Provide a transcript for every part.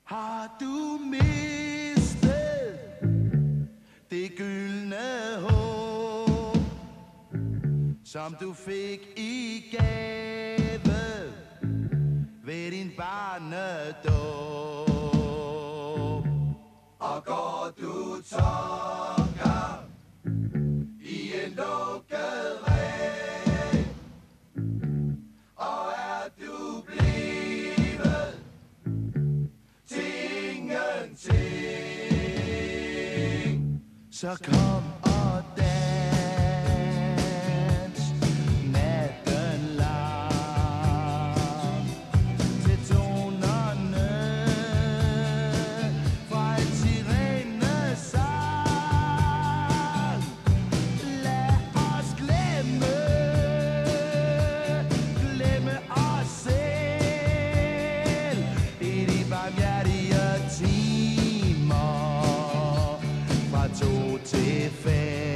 Har du mistet det gyldne håb, som du fik i gave ved din barnedåb? Og går du tokker i en lukket ræb, og er du blevet til ingenting, så kom og dans natten lang til tonerne fra en sirenesang. Lad os glemme os selv i de barmhjertige timer fra 2 til 5.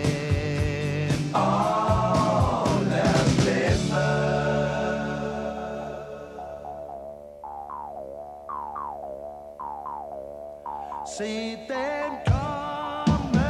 Lad os glemme. Se dem komme,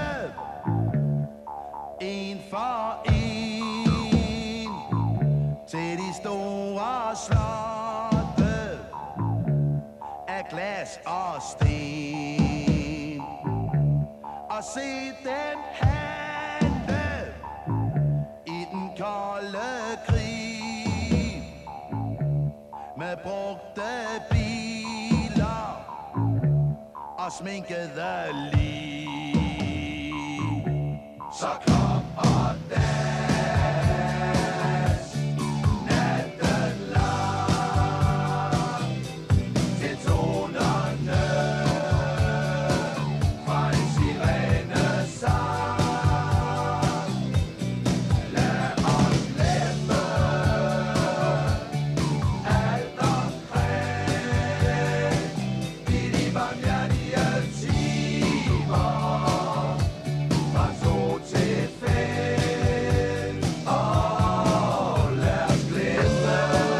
en for en, til de store slotte af glas og sten. Og se dem handle i den kolde krig med brugte biler og sminkede lig. Så kom og dans natten lang til tonerne fra en sirenesang. Lad os glemme alt omkring i de barmhjertige timer fra 2 til 5. Lad os glemme.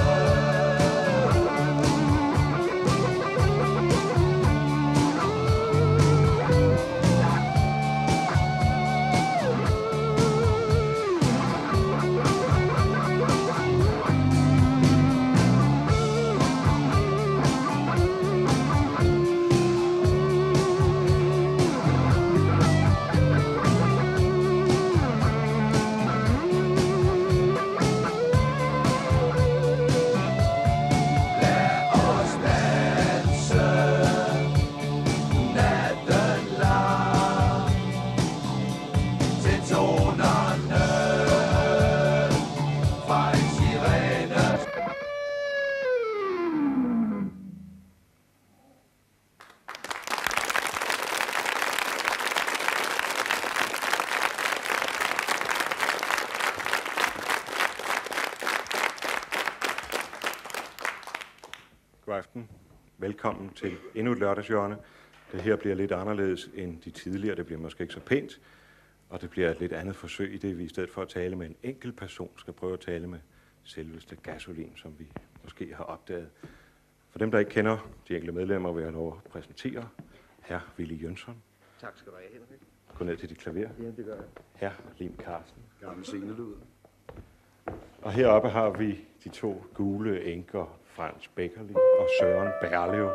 God aften. Velkommen til endnu et lørdagshjørne. Det her bliver lidt anderledes end de tidligere. Det bliver måske ikke så pænt, og det bliver et lidt andet forsøg i det, vi i stedet for at tale med en enkelt person, skal prøve at tale med selveste Gasolin, som vi måske har opdaget. For dem, der ikke kender de enkelte medlemmer, vil jeg lov at præsentere hr. Willy Jønsson. Tak skal du have, Henrik. Gå ned til dit klaver. Ja, det gør jeg. Hr. Lim Carlsen. Gammel scenelud. Og heroppe har vi de 2 gule enker, Frans Beckerli og Søren Berlev.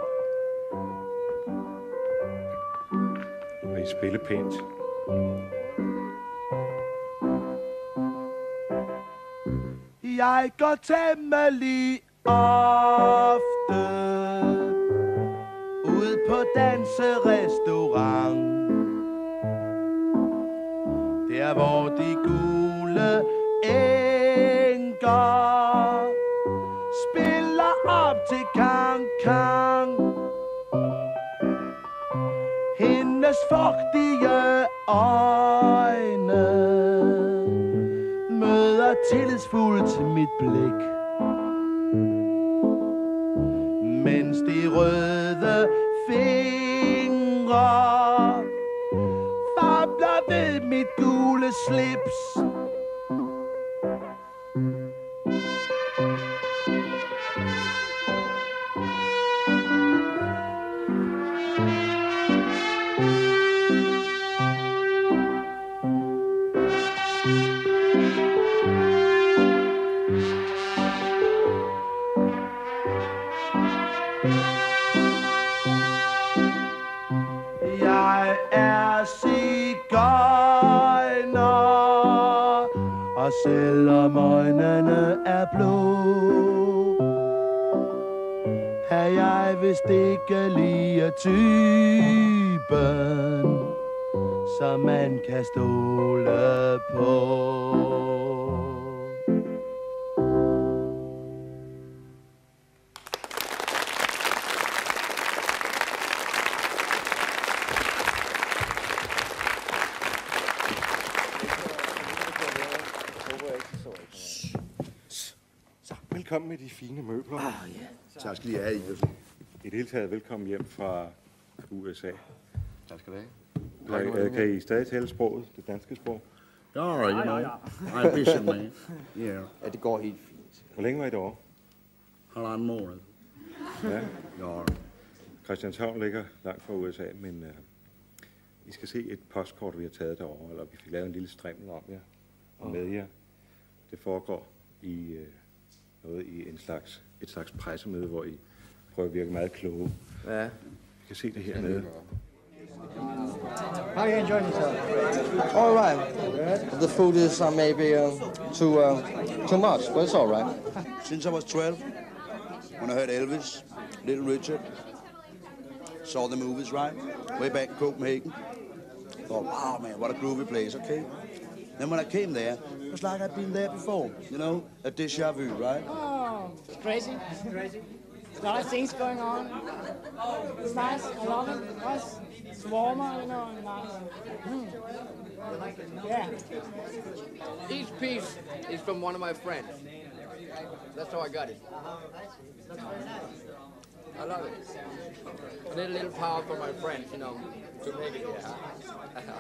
Og I spille pænt. Jeg går temmelig ofte ud på danserestaurant, der hvor de gule enker spiller op til kan. Hendes fugtige øjne møder tillidsfuldt mit blik, mens de røde fingre fabler ved mit gule slips. Og selvom øjnene er blå, er jeg vist ikke lige typen, som man kan stole på. Velkommen med de fine møbler. Tak skal I have, Iversen. I det hele taget velkommen hjem fra USA. Tak skal du have. Kan I stadig tale sproget, det danske sprog? Ja, you know. I vision, man. Yeah. Ja, det går helt fint. Hvor længe var I derovre? Halvanden måned. Ja. Ja. Christianshavn ligger langt fra USA, men I skal se et postkort, vi har taget derovre, eller vi fik lavet en lille strimmel om jer og med jer. Det foregår i noget i et slags pressemøde, hvor I prøver at virke meget kloge. Ja. Vi kan se det hernede. How are you enjoying yourself? All right. The food is maybe too much, but it's all right. Since I was 12, when I heard Elvis, Little Richard, saw the movies, right? Way back in Copenhagen. Thought, wow, man, what a groovy place, okay? Then when I came there, it was like I'd been there before, you know, a déjà vu, right? Oh, it's crazy. It's crazy. There's a lot of things going on. It's nice. I love it. It's warmer, you know, and nice. Yeah. Each piece is from one of my friends. That's how I got it. I love it. A little power from my friends, you know, to make it, yeah.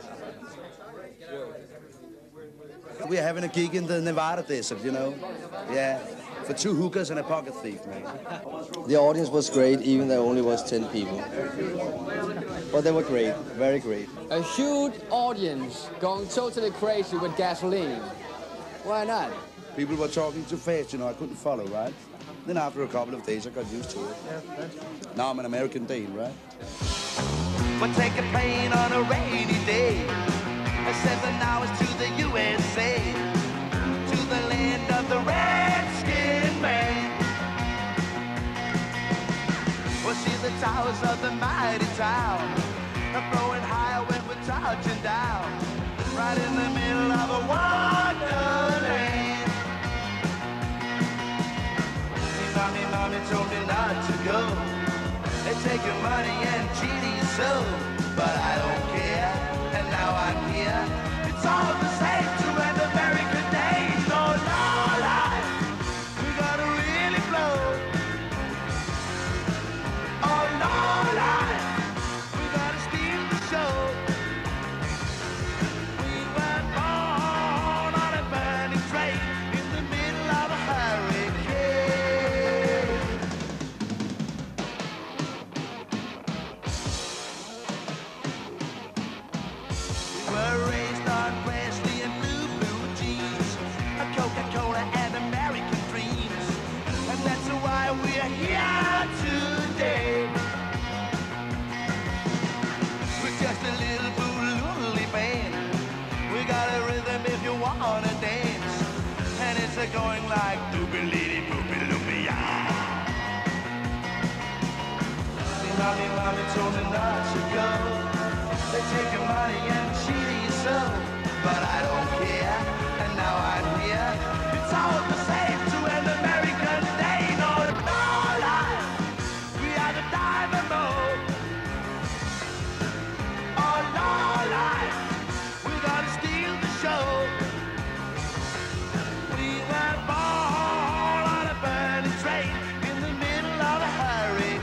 We're having a gig in the Nevada desert, you know? Yeah, for 2 hookers and a pocket thief, man. The audience was great, even there only was 10 people. But they were great, very great. A huge audience going totally crazy with gasoline. Why not? People were talking too fast, you know, I couldn't follow, right? Then after a couple of days, I got used to it. Now I'm an American Dane, right? We'll take a plane on a rainy day. 7 hours to the USA, to the land of the redskin man. We'll see the towers of the mighty town, throwing high when we're touching down, right in the middle of a wonderland. Mommy told me not to go. They're taking money and cheating so, but I don't care. And now I'm here. It's all the same to an American day. No, no lie. We gotta really blow. Oh, no lie. We gotta steal the show. We were born on a burning train in the middle of a hurricane. We're raised on Presley and blue jeans, a Coca-Cola and American dreams, and that's why we're here today. We're just a little boolooly band. We got a rhythm if you wanna dance, and it's going like doobie-lady, boopie-loopie-ah. Mommy told me not to go. They take your money and cheating you so, but I don't care, and now I'm here. It's all the same to an American day. No, no lie, we are the diamond mode. Oh, no lie, we gotta steal the show. We were born on a burning train in the middle of a hurricane.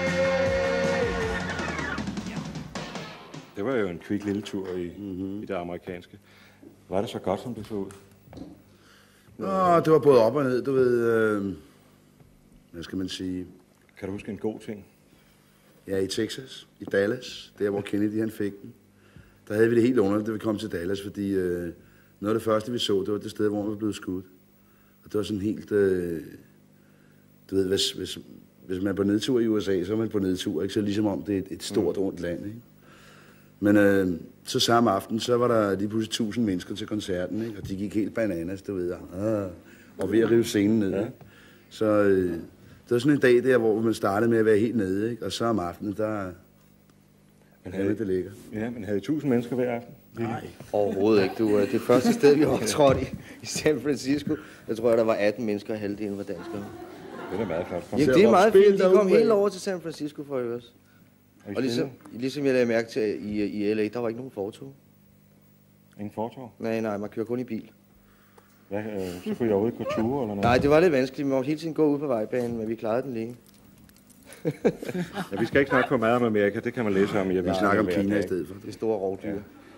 Det var jo en kvik lille tur i det amerikanske. Var det så godt, som det så ud? Nå, det var både op og ned, du ved. Hvad skal man sige? Kan du huske en god ting? Ja, i Texas, i Dallas, der hvor Kennedy han fik den. Der havde vi det helt underligt, da vi kom til Dallas, fordi noget af det første, vi så, det var det sted, hvor man var blevet skudt. Og det var sådan helt... du ved, hvis man er på nedtur i USA, så er man på nedtur, ikke? Så ligesom om det er et stort, rundt land, ikke? Men så samme aften, så var der lige pludselig 1000 mennesker til koncerten, ikke? Og de gik helt bananas, du ved. Og ved at rive scenen ned. Ja. Så det var sådan en dag der, hvor man startede med at være helt nede, ikke? Og så om aftenen, der havde det ligger. Ja, men havde I 1000 mennesker hver aften? Nej. Overhovedet ikke. Du, det første sted, vi optrådte i San Francisco, jeg tror, der var 18 mennesker, og halvdelen var danskere. Det er meget flot. Jamen, det er meget fint. De kom helt over til San Francisco for at høre os. Og ligesom jeg lagde mærke til i LA, der var ikke nogen fortog. Ingen fortog? Nej, man kører kun i bil. Hvad, så kunne jeg overhovedet gå ture eller noget? Nej, det var lidt vanskeligt. Vi måtte hele tiden gå ud på vejbanen, men vi klarede den lige. Ja, vi skal ikke snakke for meget om Amerika, det kan man læse om i Vi snakker om Kina i stedet for. Det store rovdyr.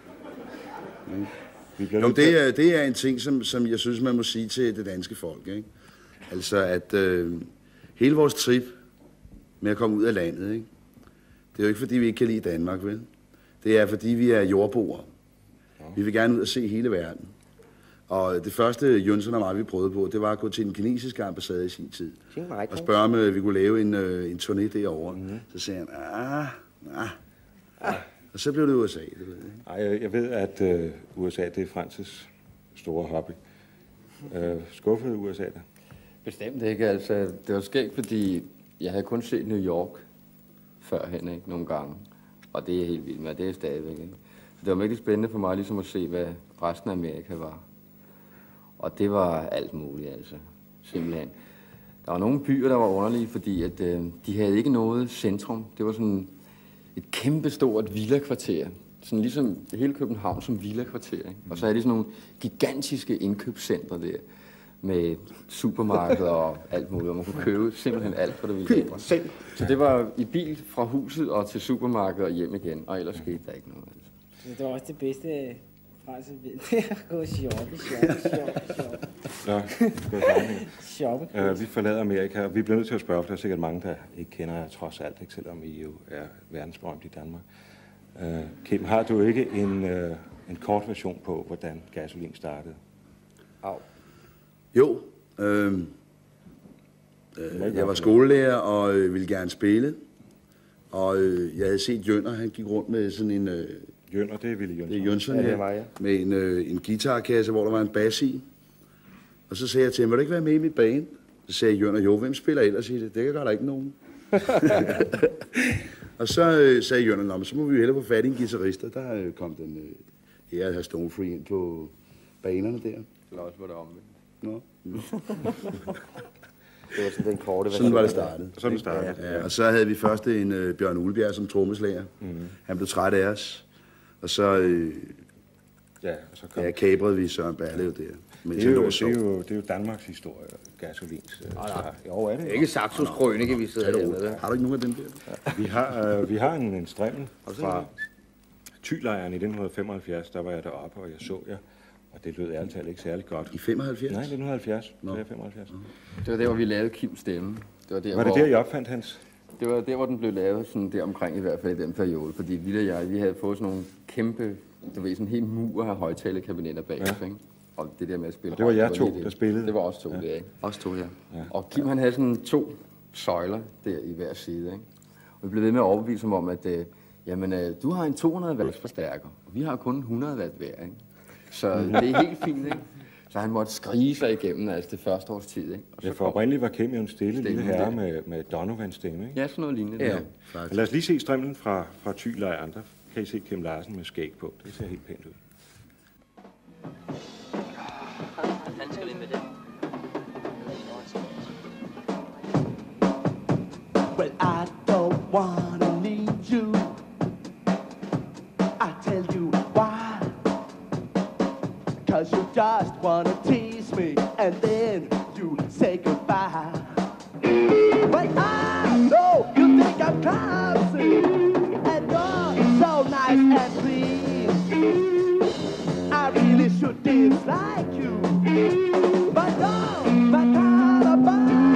Ja. Jo, det er en ting, som jeg synes, man må sige til det danske folk, ikke? Altså, at hele vores trip med at komme ud af landet, ikke? Det er jo ikke, fordi vi ikke kan lide Danmark, vel? Det er, fordi vi er jordboere. Vi vil gerne ud og se hele verden. Og det første, Jønsson og mig, vi prøvede på, det var at gå til den kinesiske ambassade i sin tid. Og spørge om, vi kunne lave en turné derovre. Så sagde han, og så blev det USA, det ved jeg. Ej, jeg ved, at USA, det er Francis store hobby. Skuffede USA der? Bestemt ikke, altså. Det var skægt, fordi jeg havde kun set New York førhen, ikke? Nogle gange. Og det er helt vildt med, det er stadigvæk, ikke? Det var virkelig spændende for mig ligesom at se, hvad resten af Amerika var. Og det var alt muligt, altså. Simpelthen. Der var nogle byer, der var underlige, fordi at, de havde ikke noget centrum. Det var sådan et kæmpestort villakvarter. Sådan ligesom hele København som villakvarter, ikke? Og så havde de sådan nogle gigantiske indkøbscentre der. Med supermarkeder og alt muligt, og man kunne købe simpelthen alt, hvad du ville have. Så det var i bil fra huset og til supermarkedet og hjem igen, og ellers skete der ikke noget. Altså. Så det var også det bedste franske ved, det at gå shoppe. Shoppe. Vi forlader Amerika, og vi bliver nødt til at spørge, for der er sikkert mange, der ikke kender jer trods alt, ikke, selvom I jo er verdensberømt i Danmark. Kim, har du ikke en kort version på, hvordan Gasolin startede? Jo, jeg var skolelærer og ville gerne spille, og jeg havde set Jønner, han gik rundt med sådan en... Jønner, det er Willy Jønsson. Det er Jønsson, ja. Med en guitarkasse, hvor der var en bas i. Og så sagde jeg til ham, vil du ikke være med i mit band? Så sagde Jønner, jo, hvem spiller ellers i det? Det gør der ikke nogen. Og så sagde Jønner, så må vi jo hellere få fat i en guitarist, og der kom den her Stonefree ind på banerne der. Eller også var det omvendt. Nå. Det var sådan den korte. Sådan var det startet. Sådan startede. Ja. Og så havde vi først en Bjørn Ulbjerg som trommeslager. Han blev træt af os. Og så, kabrede vi Søren Berlev der. Det er jo Danmarks historie, Gasolins. Jo, er det ikke Saxos krønike, vi sidder her med. Har du ikke nogen af dem der? Vi har en strimmel fra Thylejren i 1975. Der var jeg deroppe, og jeg så jer. Og det lød ærligt talt ikke særlig godt. I 75? Nej, 1970. No. 75. Det var der, hvor vi lavede Kims stemme. Var det der, I opfandt hans? Det var der, hvor den blev lavet, sådan der omkring i hvert fald i den periode. Fordi vi havde fået sådan nogle kæmpe, du ved, sådan en hel mur af højtalerkabinetter bag os, ikke? Og det der med at spille. Og det var jer to, der spillede? Det var os to, ja. Os to, ja. Og Kim, han havde sådan 2 søjler der i hver side, ikke? Og vi blev ved med at overbevise ham om, at du har en 200 watts forstærker, og vi har kun 100 watt hver, ikke? Så det er helt fint, ikke? Så han måtte skrige sig igennem altså det første års tid, ikke? Og så for oprindeligt var Kim jo en stille lille herre med Donovans stemme, ikke? Ja, sådan noget lignende. Ja. Lad os lige se strimlen fra Thylejren. Der kan I se Kim Larsen med skæg på. Det ser helt pænt ud. Well, I don't wanna need you. I tell you why. 'Cause you just wanna tease me and then you say goodbye. But I know you think I'm clumsy and you're so nice and clean. I really should dislike you, but you're my kind of boy.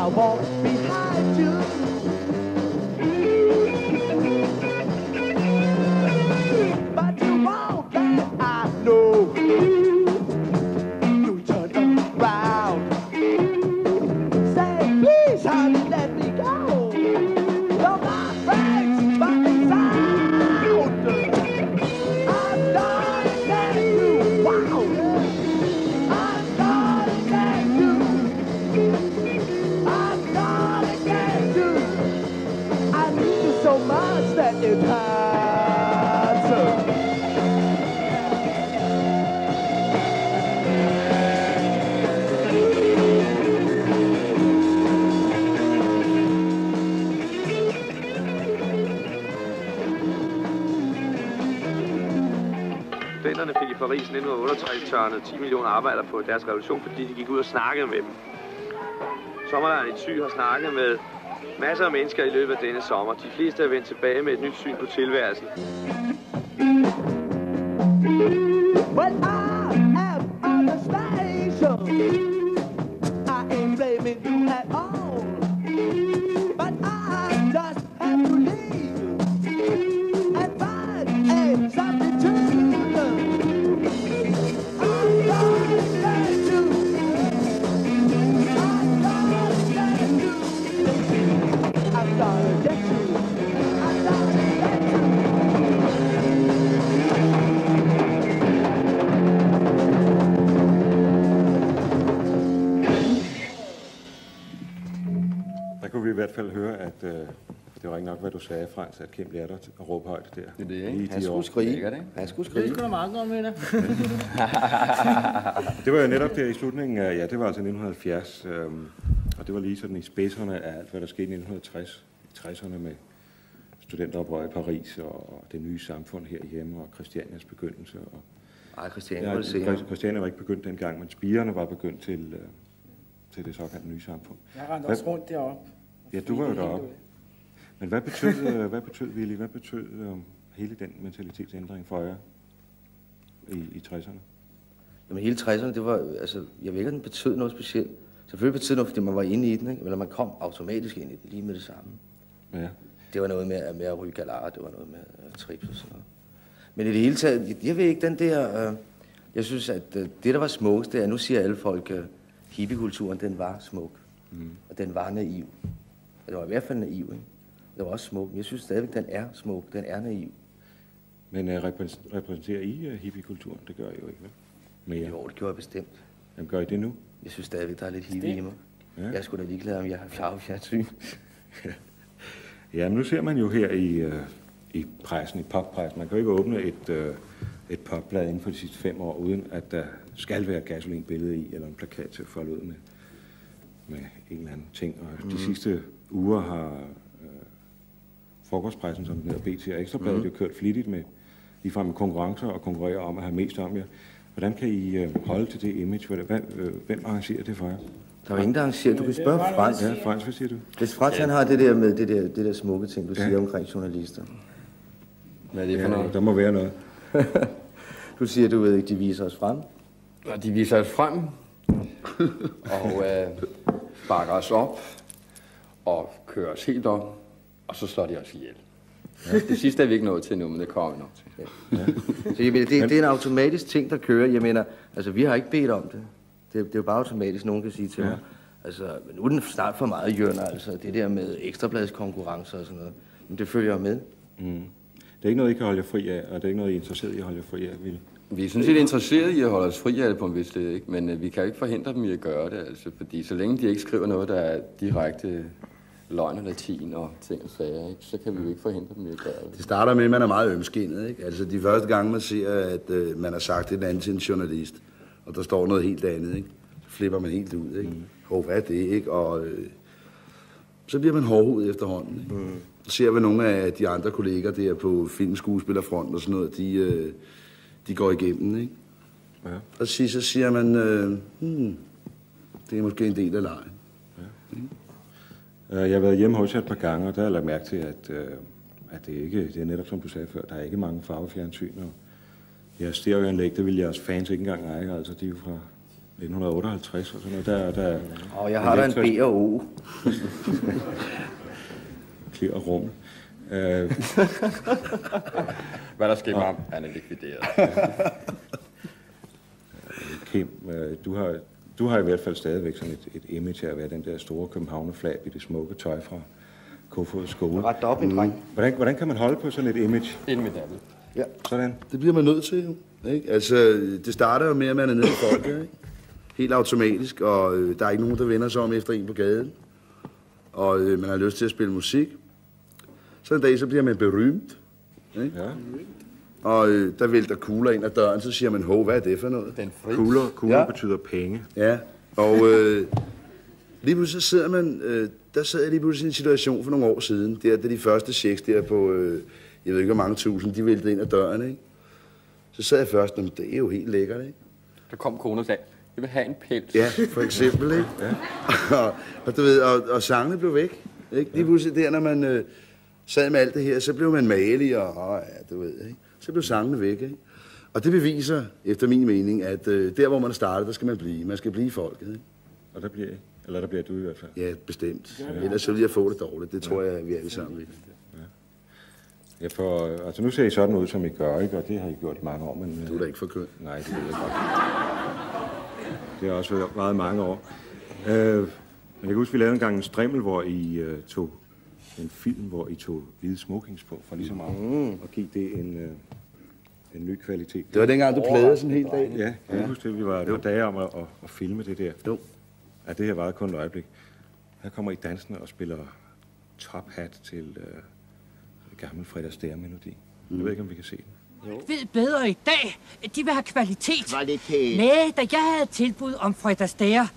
I walk behind you. But you won't let I know. You turn around. Say, please, honey, let me go. Though my friends fucking sound. I'm gonna get you. Wow. I'm gonna get you. I'm gonna get you. I need you so much that it hurts. Studenterne fik i Paris 1968 tørnet 10 millioner arbejdere på deres revolution, fordi de gik ud og snakkede med dem. Sommerlejren i Thy har snakket med masser af mennesker i løbet af denne sommer. De fleste er vendt tilbage med et nyt syn på tilværelsen. Well, I am on the station. I ain't blaming you at all. But I just have to leave and find a substitute. I'm gonna get you. I'm gonna get you. I'm gonna get you. I'm gonna get you. Der kunne vi i hvert fald høre, at det var ikke nok, hvad du sagde, Frans, at Kim lærte dig at råbe højt der. Det er det, ikke? Han skulle skrige. Han skulle skrige. Det skulle da meget godt med det. Det var jo netop der i slutningen af, ja, det var altså 1970, og det var lige sådan i spidserne af alt, hvad der skete i 1960, i 60'erne med studenteroprør i Paris og det nye samfund herhjemme og Christianias begyndelse. Nej, Christiania var ikke begyndt dengang, men spirerne var begyndt til det såkaldte nye samfund. Jeg rendte også rundt deroppe. Ja, du var jo deroppe. Men hvad betød Willy, hvad betød hele den mentalitetsændring for jer i 60'erne? Jamen hele 60'erne, det var, altså, jeg ved ikke, at den betød noget specielt. Selvfølgelig betød noget, fordi man var inde i den, ikke? Eller man kom automatisk ind i den, lige med det samme. Ja. Det var noget med at ryge galar, det var noget med trips og sådan noget. Men i det hele taget, jeg ved ikke, den der, jeg synes, at det, der var smukkest, det er, nu siger alle folk, hippiekulturen, den var smuk. Og den var naiv. Den var i hvert fald naiv, ikke? Den var også smuk, men jeg synes stadigvæk, den er smuk, den er naiv. Men repræsenterer I hippiekulturen? Det gør I jo ikke, vel? Mere. Jo, det gjorde jeg bestemt. Jamen, gør I det nu? Jeg synes stadigvæk, der er lidt hippie i mig. Ja. Jeg er sgu da ligeglad, om jeg har farvefjernsyn. Ja, men nu ser man jo her i pressen, i poppressen, man kan jo ikke åbne et popblad inden for de sidste 5 år, uden at der skal være gasolinbillede i, eller en plakat til at folde ud med en eller anden ting. Og de sidste uger har Frokostpressen, som den hedder, BT og Ekstrabladet, jo kørt flittigt med ligefrem med konkurrencer og konkurrerer om at have mest om jer. Hvordan kan I holde til det image? Hvem arrangerer det for jer? Der er jo ingen, der arrangerer. Du kan spørge Frans. Ja, Frans, hvad siger du? Hvis Frans han har det der med det der smukke ting, du siger omkring journalister. Hvad er det for noget? Der må være noget. Du siger, du ved ikke, de viser os frem. Og de viser os frem og bakker os op og kører os helt op, og så slår de os ihjel. Ja. Det sidste er vi ikke nået til nu, men det kommer vi nok til. Ja. Så jeg mener, det er en automatisk ting, der kører. Jeg mener, altså vi har ikke bedt om det. Det er jo bare automatisk, nogen kan sige til mig. Altså, nu er den snart for meget, Jørgen, altså det der med ekstrabladets konkurrencer og sådan noget. Men det følger jo med. Det er ikke noget, I kan holde jer fri af, og det er ikke noget, I er interesseret i at holde jer fri af, Willy? Vi er sådan set interesseret i at holde os fri af det på en vis sted, ikke? Men vi kan jo ikke forhindre dem i at gøre det, altså, fordi så længe de ikke skriver noget, der er direkte løgn og latin og ting og sager, ikke? Så kan vi jo ikke forhindre dem i at gøre det. Det starter med, at man er meget ømskindet, ikke? Altså de første gange, man ser, at man har sagt et eller andet til en journalist, og der står noget helt andet, ikke? Så flipper man helt ud, ikke? Hvad er det, ikke? Og så bliver man hårdhudet efterhånden, ikke? Så ser vi nogle af de andre kolleger der på filmskuespillerfront og sådan noget, de går igennem, ikke? Ja. Og så siger man, det er måske en del af lejen. Ja. Jeg har været hjemme hos jer et par gange, og der har jeg lagt mærke til, at det er netop som du sagde før, der er ikke mange farvefjernsyn. Og jeres stereoanlæg, det vil jeres fans ikke engang eje, altså de er jo fra 1958 og sådan noget. Der og jeg har da en B og O. Klir og rum. Hvad der sker med ham? Han er likvideret. Kim, du har i hvert fald stadigvæk sådan et image af at være den der store københavnerflab i det smukke tøj fra Kofods skole. Ret op en dreng. Hvordan kan man holde på sådan et image? En medalje. Ja, sådan. Det bliver man nødt til jo. Ikke? Altså, det starter jo med, at man er nede i folket, ikke? Helt automatisk, og der er ikke nogen, der vender sig om efter en på gaden. Og man har lyst til at spille musik. Så en dag, så bliver man berømt. Ikke? Ja. Og der vælter kugler ind ad døren, så siger man, hov, hvad er det for noget? Den fri. Kugler betyder penge. Ja, og lige pludselig så sidder man, der sad jeg lige pludselig i en situation for nogle år siden, da de første checks der på, jeg ved ikke hvor mange tusind, de væltede ind ad døren, ikke? Så sad jeg først, det er jo helt lækkert, ikke? Der kom kone og sagde, jeg vil have en pels. Ja, for eksempel, ikke? Ja. og du ved, og sangene blev væk, ikke? Lige pludselig der, når man sad med alt det her, så blev man malig, og ja, du ved, ikke? Så blev sangene væk, ikke? Og det beviser, efter min mening, at der, hvor man starter, der skal man blive. Man skal blive folket, ikke? Og der bliver I? Eller der bliver du i hvert fald? Ja, bestemt. Ja. Ellers så vil jeg få det dårligt. Det tror jeg, vi alle sammen vil. Ja, altså nu ser I sådan ud, som I gør, ikke? Og det har I gjort i mange år, men... Du er da ikke for køn. Nej, det ved jeg godt. Det har også været mange år. Men jeg kan huske, vi lavede engang en strimmel, hvor I tog en film, hvor I tog hvide smokings på, for ligesom at give det en ny kvalitet. Det var dengang, du plagede sådan en hel dag? Ja, jeg kan huske det. Det var dage om at filme det der. Jo. Ja, det her varede kun et øjeblik. Her kommer I dansende og spiller Top Hat til gammel Fred Astaire-melodi. Jeg ved ikke, om vi kan se den. Jeg ved bedre i dag. De vil have kvalitet. Kvalitet. Nej, da jeg havde tilbud om Fred Astaire.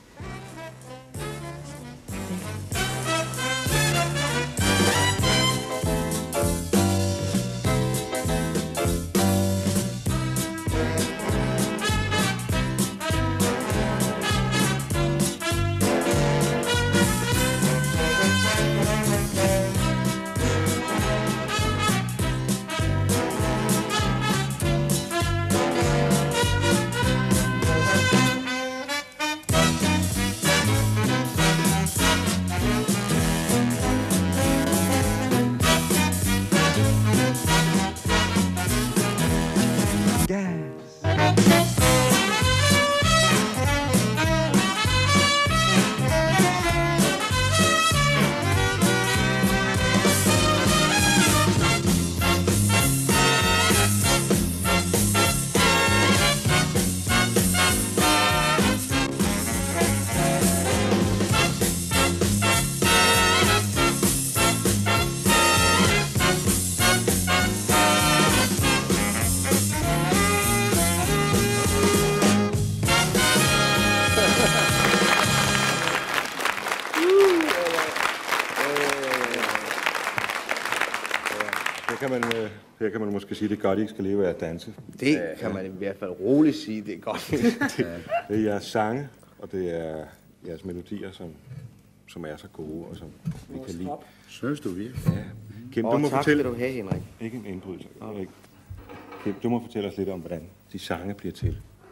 Her kan man måske sige, det er godt, I ikke skal leve af at danse. Det kan man i hvert fald roligt sige, det er godt. Det er jeres sange, og det er jeres melodier, som er så gode, og som vi kan lide. Synes du virkelig? Ja. Kim, du må tak fortælle... skal du have, Henrik. Ikke en indbrydelse. Kim, du må fortælle os lidt om, hvordan de sange bliver til.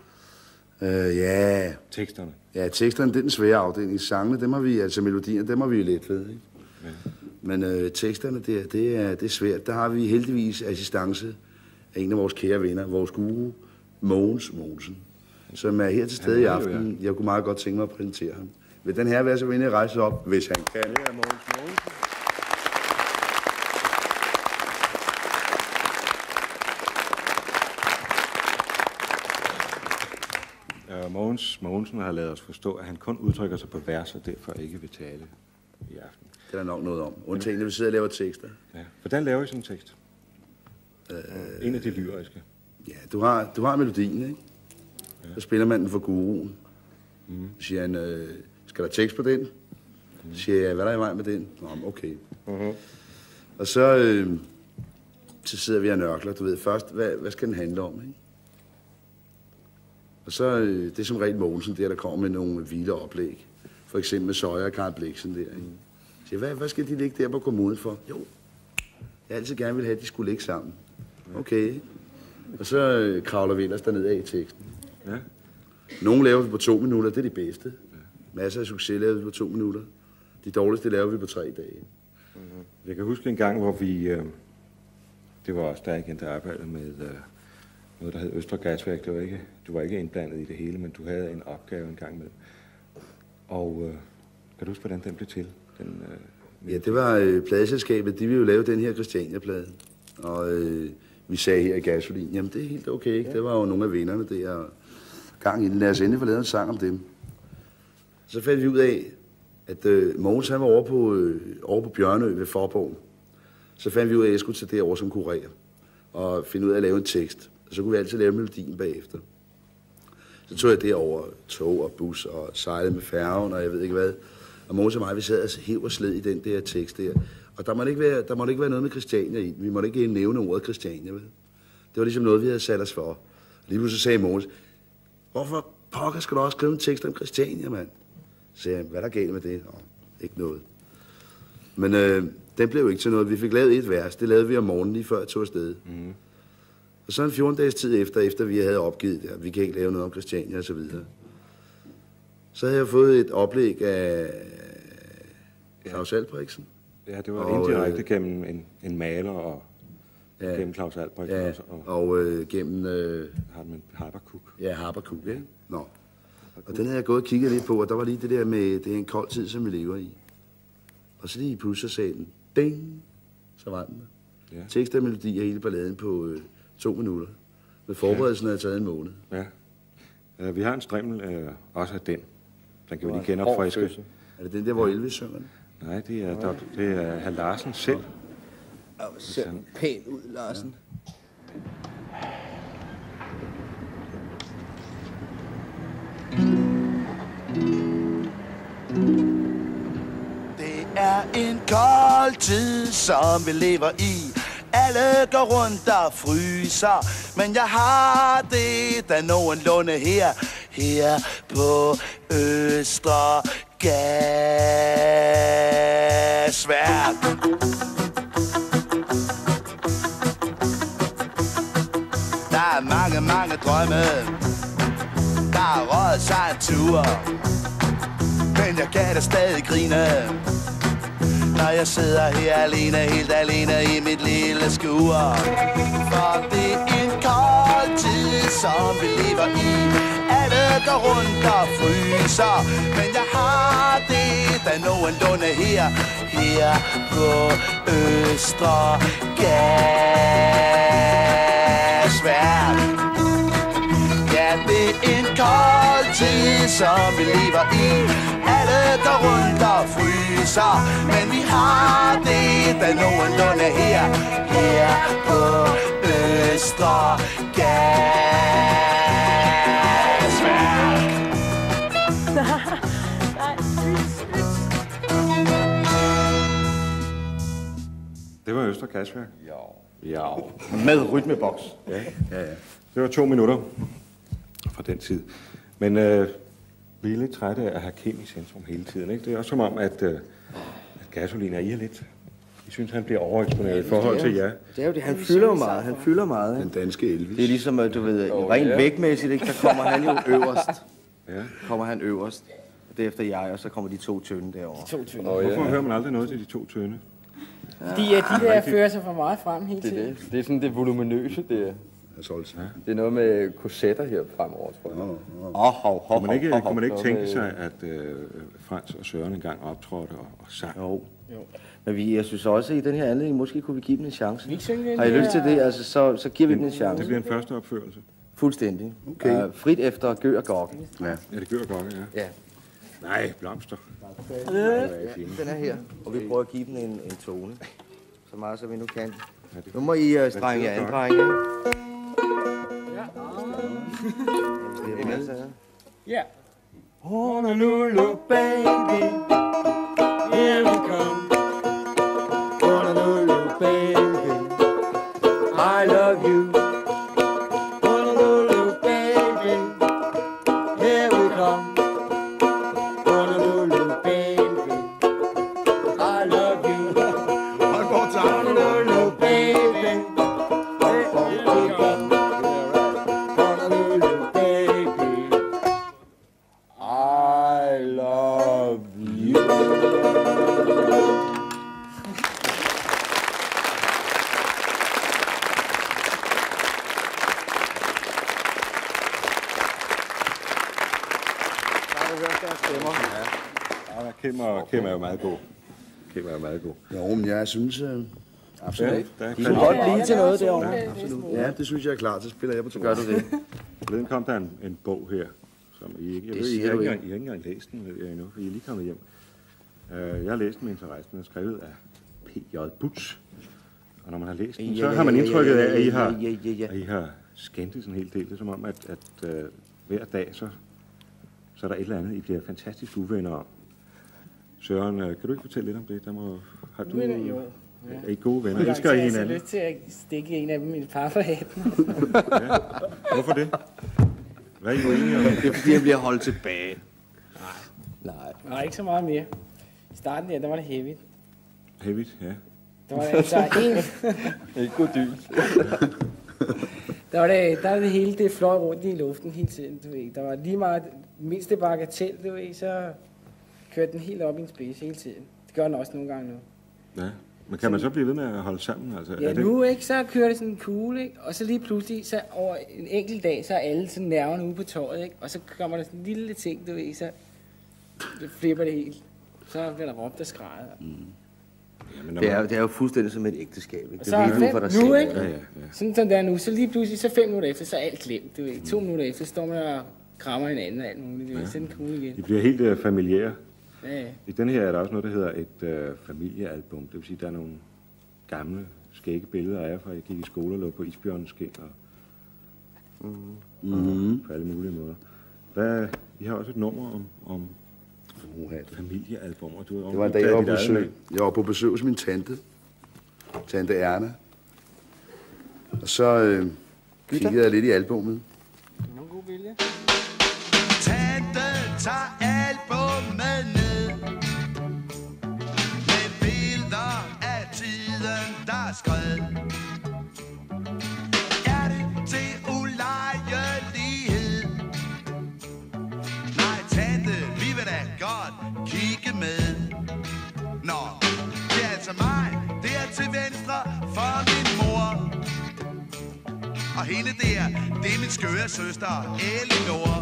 Ja. Teksterne. Ja, teksterne, det er den svære afdeling. Sangene, dem har vi, altså melodierne, dem har vi let ved, ikke? Ja. Men teksterne, det er svært. Der har vi heldigvis assistance af en af vores kære venner, vores guru, Mogens Mogensen, som er her til stede i aften. Jeg kunne meget godt tænke mig at præsentere ham. Vil den her være så venlig at rejse op, hvis han kan? Det er Mogens Mogensen. Mogensen har lavet os forstå, at han kun udtrykker sig på vers, og derfor ikke vil tale i aften. Det er der nok noget om. Undtagen, når vi sidder og laver tekster. Ja. Hvordan laver I sådan en tekst? En af de lyriske. Ja, du har melodien, ikke? Ja. Så spiller man den for guruen. Så siger han, skal der tekst på den? Så siger jeg, hvad er der i vej med den? Nå, okay. Og så sidder vi og nørkler, du ved først, hvad skal den handle om, ikke? Og så det er som regel Mogensen der kommer med nogle vilde oplæg. For eksempel med Søjer og Karl Bliksen der, ikke? Så siger, hvad skal de ligge der på kommoden for? Jo, jeg altid gerne vil have, at de skulle ligge sammen. Okay, ikke? Og så kravler vi ellers derned af i teksten. Ja. Nogle laver vi på 2 minutter, det er de bedste. Masser af succes laver vi på 2 minutter. De dårligste laver vi på 3 dage. Jeg kan huske en gang, hvor vi... det var også der igen, der arbejdede med noget, der hed Østre Gasværk. Du var ikke indblandet i det hele, men du havde en opgave en gang med. Og kan du huske, hvordan den blev til? Ja, det var pladeselskabet. De ville jo lave den her Christiania-plade. Og vi sagde her i Gasolin, jamen det er helt okay, ikke? Det var jo nogle af vennerne der gang i den. Lad os endelig få lavet en sang om dem. Så fandt vi ud af, at Mogens han var over på Bjørnø ved Forborg. Så fandt vi ud af, at jeg skulle tage derover som kurer og finde ud af at lave en tekst. Og så kunne vi altid lave melodien bagefter. Så tog jeg derover tog og bus og sejlede med færgen og jeg ved ikke hvad. Og Mogens og mig, vi sad og hev og sled i den der tekst der. Og der måtte ikke være noget med Christiania i. Vi måtte ikke nævne ordet Christiania, vel? Det var ligesom noget, vi havde sat os for. Og lige pludselig sagde Mogens, hvorfor pokker skal du også skrive en tekst om Christiania, mand? Så sagde jeg, hvad er der galt med det? Nå, ikke noget. Men den blev ikke til noget. Vi fik lavet et vers. Det lavede vi om morgenen lige før jeg tog afsted. Mm. Og så en 14 dages tid efter vi havde opgivet det, vi kan ikke lave noget om Christiania og så videre. Så havde jeg fået et oplæg af Claus Albrechtsen. Ja, det var indirekte gennem en maler og gennem Claus Albrechtsen ja, også. Og gennem... Haberkuk. Ja, Haberkuk, ikke? Nå. Og den havde jeg gået og kigget lidt på, og der var lige det der med, det er en kold tid, som vi lever i. Og så lige pludselig sagde den, ding, så var den der. Ja. Tekst og melodi og hele balladen på 2 minutter. Med forberedelsen havde taget en måned. Ja. Vi har en strimmel også af den. Den kan vi lige genopfriske. Er det den der, hvor Elvis synger den? Nej, det er hr. Larsen selv. Og ser pæn ud, Larsen. Det er en kold tid, som vi lever i. Alle går rundt og fryser, men jeg har det da nogenlunde her på Østre Gasværk. Der er mange drømme, der har røget sig en tur, men jeg kan da stadig grine, når jeg sidder her alene, helt alene i mit lille skur. For det er en kold tid, som vi lever i. Alle går rundt og fryser, men jeg har det da nogenlunde her på Østre Gasværk. Ja, det er en kold tid, som vi lever i. Alle går rundt og fryser, men vi har det da nogenlunde her på Østre Gasværk. Det var Østre Gasværk. Ja. Med rytmeboks. Ja. Det var 2 minutter fra den tid. Men vi er lidt trætte af at have Kim i centrum hele tiden, ikke? Det er også som om, at Gasolin er lidt... Jeg synes, han bliver overeksponeret i forhold til jer. Det er jo det. Han fylder meget. Den danske Elvis. Det er ligesom, du ved, rent vægtmæssigt, ikke? Der kommer han jo øverst. Kommer han øverst. Og derefter jeg, og så kommer de 2 tynde derovre. Hvorfor hører man aldrig noget til de 2 tynde? De der fører sig for meget frem hele tiden. Det er sådan det voluminøse, det er. Det er noget med korsetter her fremover, tror jeg. Kunne man ikke tænke sig, at Frans og Søren engang optrådte og sang? Jo. Men jeg synes også, at i den her anledning, måske kunne vi give dem en chance. Har I lyst til det? Altså, så giver vi dem en chance. Det bliver en første opførelse. Fuldstændig. Okay. Frit efter Gør og Gokke. Ja, det Gør og Gokke, ja. Nej, blomster. Den er her, og vi prøver at give den en tone. Så meget, som vi nu kan. Nu må I strenge jer an, drenge. Ja. Honolulu, baby, here we come. Honolulu, baby, I love you. Honolulu, baby, here we come. Honolulu, baby, I love you. Honolulu, baby, here we come. Honolulu, baby, Kim er jo meget god. Jo, men jeg synes... absolut. Ja, du kan godt blive til noget derovre. Ja, absolut. Ja, det synes jeg er klart. Så spiller jeg på to. Gør du det? Forleden kom der en bog her, som I ikke... Jeg ved, I har ikke engang læst den endnu, for I er lige kommet hjem. Jeg har læst den med interesse. Den er skrevet af P.J. Butz. Og når man har læst den, så har man indtrykket af, at I har skændtes en hel del. Det er som om, at hver dag, så er der et eller andet, I bliver fantastisk uvenner om. Søren, kan du ikke fortælle lidt om det? Har du... Jo. Er I gode venner? Elsker I hinanden? Jeg har lyst til at stikke en af dem i et par for hatten. Ja. Hvorfor det? Hvad er I uenige om? Det er fordi, jeg bliver holdt tilbage. Nej, ikke så meget mere. I starten der var det heavigt. Heavigt, ja. Der var altså en... Ikke god dyst. Der var det hele, det fløj rundt i luften hele tiden, du ved. Der var lige meget mindste bagatel, du ved, så kørte den helt op i en spids hele tiden. Det gør den også nogle gange nu. Ja, men kan man så blive ved med at holde sammen? Altså, Ja, nu ikke, så kører det sådan en kugle, ikke? Og så lige pludselig, så over en enkelt dag, så er alle sådan nerverne ude på tøjet, ikke? Og så kommer der sådan en lille ting, du ved, så flipper det helt. Så bliver der råbt og skrejet. Ja, det er jo fuldstændig som et ægteskab, ikke? Det er lige for dig selv. Ikke? Ja. Sådan som det er nu, så lige pludselig, så 5 minutter efter, så er alt glemt, du ved. 2 minutter efter, så står man og krammer hinanden og alt muligt, du ved. Sådan en kugle igen. I bliver helt familiære. Ja. I den her er der også noget, der hedder et familiealbum. Det vil sige, der er nogle gamle, skægge billeder af jer, fra jeg gik i skole og lå på isbjørnens skind og på alle mulige måder. I har også et nummer om familiealbummer. Det var en dag, jeg var på besøg hos min tante Erna. Og så kiggede jeg lidt i albummet. Nogle gode billeder. Tante tager albummet ned med billeder af tiden, der er skrevet. Er det til ulejlighed? Nej, tante, vi vil da godt kigge med. Nå, det er altså mig, det er til venstre for min mor. Og hende der, det er min skøre søster, Elinor.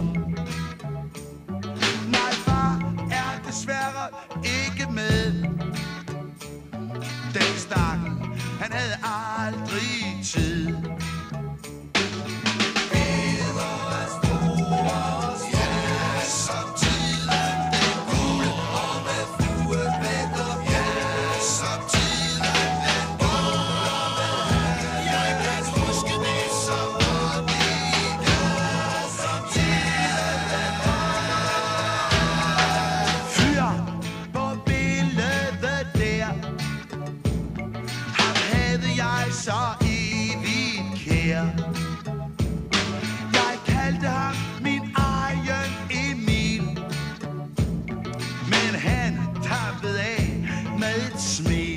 Nej, far er desværre ikke med. Den stakken, han havde aldrig tid. Så evigt kær. Jeg kaldte ham min egen Emil, men han tappede af med et smil.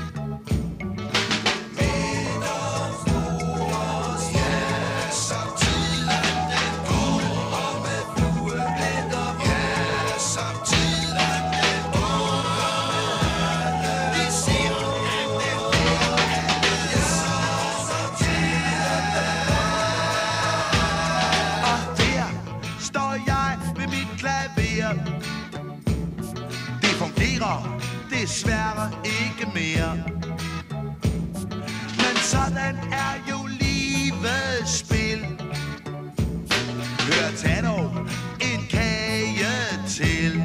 Desværre ikke mere. Men sådan er jo livets spil. Hør, tag dog en kage til.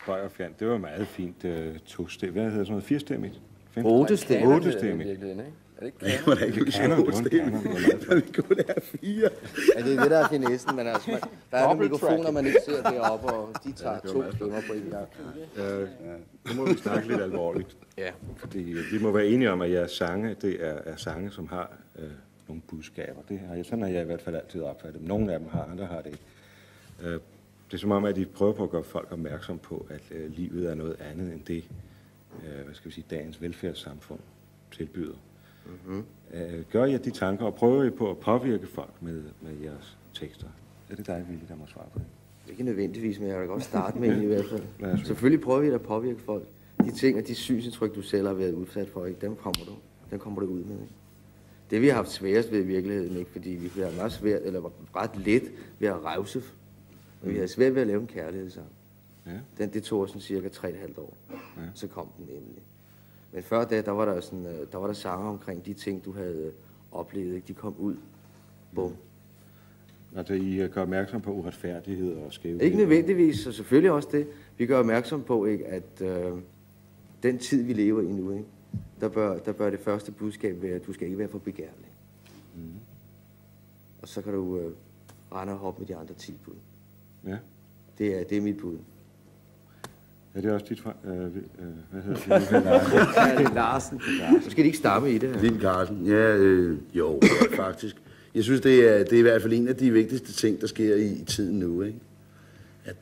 Det var meget fint tostemmigt. Hvad hedder sådan noget? 4-stemmigt? 8-stemmigt. 8-stemmigt. det ikke Ja, man er ikke vi kun er 4. Ja, det er det, der er finessen, men altså, der er nogle mikrofoner, man ikke ser deroppe, og de tager 2 stemmer på en gang. Nu må vi snakke lidt alvorligt. Ja. Fordi vi må være enige om, at jeres sange, det er sange, som har nogle budskaber. Sådan har jeg i hvert fald altid opfattet. Nogle af dem har, andre har det ikke. Det er som om, at de prøver på at gøre folk opmærksom på, at livet er noget andet end det, dagens velfærdssamfund tilbyder. Mm-hmm. Gør I de tanker, og prøver I på at påvirke folk med jeres tekster? Er det dig, Willy, der må svare på det? Ikke nødvendigvis, men jeg vil godt starte med i hvert fald. Selvfølgelig prøver vi at påvirke folk. De ting og de synsindtryk, du selv har været udsat for, ikke? Dem kommer du ud med. Ikke? Det vi har haft sværest ved i virkeligheden, ikke? Fordi vi har meget svært, eller ret let ved at revse. Men vi havde svært ved at lave en kærlighedssang. Ja. Det tog sådan cirka 3,5 år. Ja. Så kom den endelig. Men før da, der var der sanger omkring de ting, du havde oplevet, ikke? De kom ud. Bum. Altså, I gør opmærksom på uretfærdighed og skævhed? Ikke nødvendigvis, og selvfølgelig også det. Vi gør opmærksom på, ikke, at den tid, vi lever i nu, ikke, der bør det første budskab være, at du skal ikke være for begærlig. Mm. Og så kan du rende og hoppe med de andre 10 bud. Ja. Det er mit bud. Ja, det er også dit hvad hedder det? Larsen. Så skal de ikke stamme i det her. Lille Carsten. Ja, jo, faktisk. Jeg synes, det er i hvert fald en af de vigtigste ting, der sker i tiden nu, ikke? At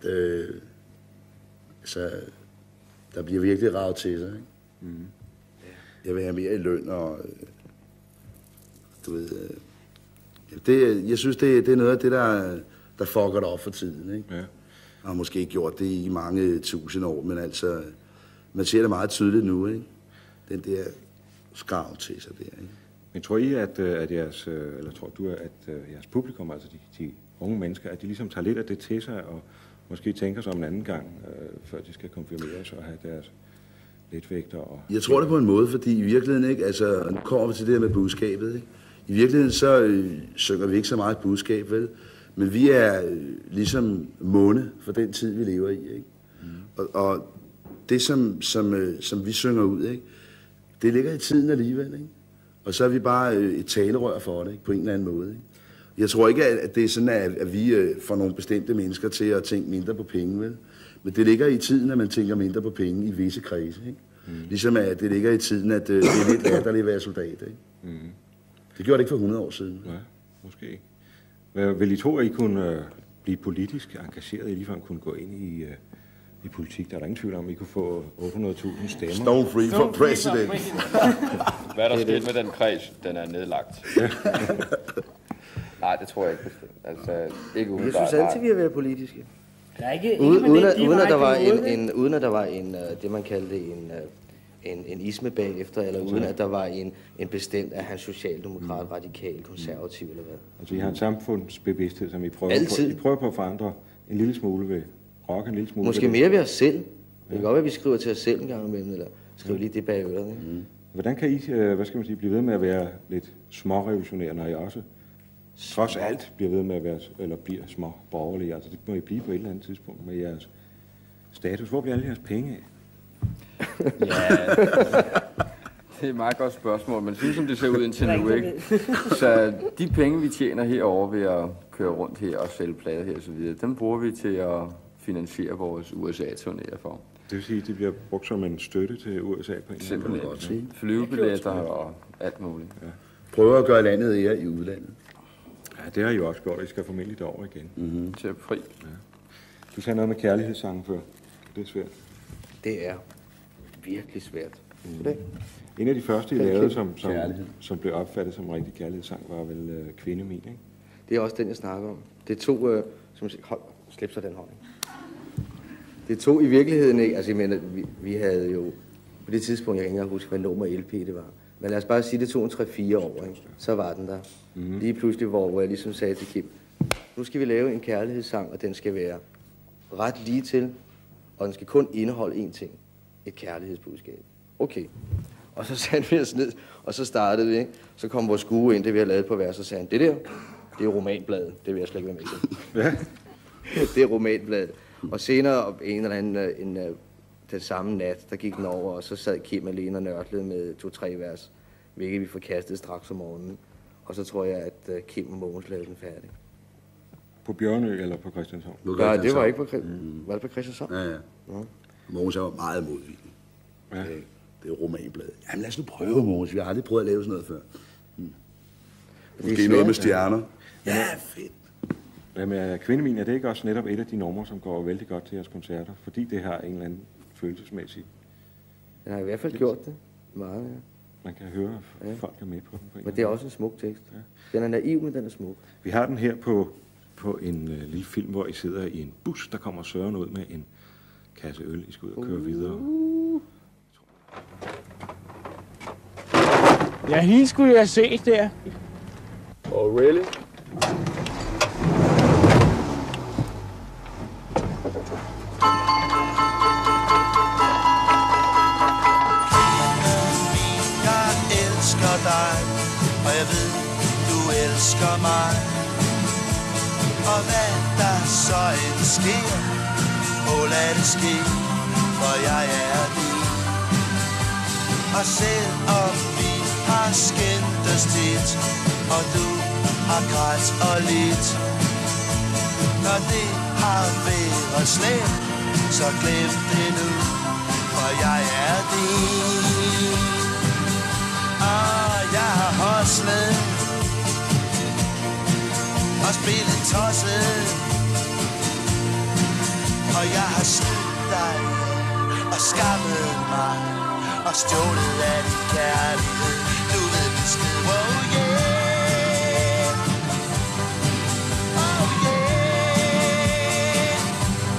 der bliver virkelig ravet til sig, ikke? Mm. Jeg vil have mere i løn, og du ved... jeg synes, det er noget af det, der fucker det op for tiden, ikke? Ja. Jeg har måske ikke gjort det i mange tusind år, men altså... Man ser det meget tydeligt nu, ikke? Den der skrav til sig der, ikke? Men tror I, at jeres, eller tror du, at jeres publikum, altså de unge mennesker, at de ligesom tager lidt af det til sig, og måske tænker sig om en anden gang, før de skal konfirmeres og have deres letvægter? Og... Jeg tror det på en måde, fordi i virkeligheden, ikke, altså, nu kommer vi til det her med budskabet, ikke? I virkeligheden så synger vi ikke så meget budskab, vel? Men vi er ligesom måne for den tid, vi lever i, ikke? Mm. Og det, som vi synger ud, ikke? Det ligger i tiden alligevel, ikke? Og så er vi bare et talerør for det, ikke? På en eller anden måde, ikke? Jeg tror ikke, at det er sådan, at vi får nogle bestemte mennesker til at tænke mindre på penge, vel? Men det ligger i tiden, at man tænker mindre på penge i visse kredse, ikke? Mm. Ligesom at det ligger i tiden, at det er lidt latterligt at være soldat, ikke? Mm. Det gjorde det ikke for 100 år siden. Nej, måske ikke. Vil I tro, at I kunne blive politisk engageret, I ligefrem kunne gå ind i politik? Der er der ingen tvivl om, at I kunne få 800.000 stemmer. Stone free for president. Hvad er der sket med den kreds? Den er nedlagt. Nej, det tror jeg ikke bestemt. Altså, ikke jeg synes altid, vi har været politiske. Der er ikke uden at der var en det man kaldte en isme bagefter, eller uden at der var en bestemt, at han socialdemokrat, radikal, konservativ eller hvad. Altså I har en samfundsbevidsthed, som I prøver på at forandre en lille smule ved rock, en lille smule. Måske mere ved os selv. Det kan godt være, at vi skriver til os selv en gang imellem, eller skriver lige det bag ørerne. Mm. Hvordan kan I, blive ved med at være lidt smårevolutionære, når I også trods alt bliver ved med at være, eller bliver små borgerlige? Altså det må I blive på et eller andet tidspunkt med jeres status. Hvor bliver alle jeres penge af? Ja, det er et meget godt spørgsmål, men synes som det ser ud indtil nu, ikke? Så de penge, vi tjener herovre ved at køre rundt her og sælge plader her og så videre, dem bruger vi til at finansiere vores USA-turnéer for. Det vil sige, at de bliver brugt som en støtte til USA på en eller anden måde? Flyvebilletter og alt muligt. Ja. Prøver at gøre landet her i udlandet. Ja, det har I jo også gjort. I skal formentlig derover igen. Mm-hmm. Til april. Ja. Du sagde noget med kærlighedssangen før. Det er svært. Det er virkelig svært. Mm. En af de første, I lavede, som blev opfattet som en rigtig kærlighedssang, var vel Kvinde Min, ikke? Det er også den, jeg snakker om. Det tog, slip så den hånd. Det tog i virkeligheden ikke, altså jeg mener, vi havde jo, på det tidspunkt, jeg kan ikke engang huske, hvad nummer LP det var. Men lad os bare sige, det tog 3-4 år, ikke? Så var den der. Mm. Lige pludselig, hvor jeg ligesom sagde til Kim, nu skal vi lave en kærlighedssang, og den skal være ret lige til, og den skal kun indeholde én ting. Et kærlighedsbudskab. Okay. Og så satte vi os ned, og så startede vi, ikke? Så kom vores skue ind, det vi havde lavet på vers, og sagde han, det der, det er romanbladet, det vil jeg slet ikke være med til. Ja. Det er romanbladet. Og senere, en eller anden, den samme nat, der gik den over, og så sad Kim alene og nørklede med 2-3 vers. hvilket vi forkastede straks om morgenen. Og så tror jeg, at Kim og Mogens lavede den færdig. På Bjørnø eller på Christianshavn? Nej, det var ikke på var det på Christianshavn? Ja. Mogens var meget modvillig. Ja. Det er romanbladet. Jamen lad os nu prøve, Mogens. Vi har aldrig prøvet at lave sådan noget før. Måske er noget med stjerner. Ja, fedt. Jamen, Kvindemin, er det ikke også netop et af de numre, som går vældig godt til jeres koncerter? Fordi det har en eller anden følelsesmæssig... Den har i hvert fald gjort det. Meget, ja. Man kan høre, at folk er med på den. Men det er også en smuk tekst. Ja. Den er naiv, men den er smuk. Vi har den her på en lille film, hvor I sidder i en bus, der kommer Søren ud med en kasse øl. I skal ud og køre videre. Ja, hende skulle jeg have set der. Oh, really? Og jeg ved, du elsker mig. Og hvad der så end sker, lad det ske, for jeg er din. Og selvom vi har skændtes tit, og du har grædt og lidt, når det har været slemt, så glem det nu, for jeg er din. Jeg har hostlet og spillet tosset, og jeg har snydt dig og skammet mig og stjålet af din kærlighed. Du ved besked, oh yeah, oh yeah.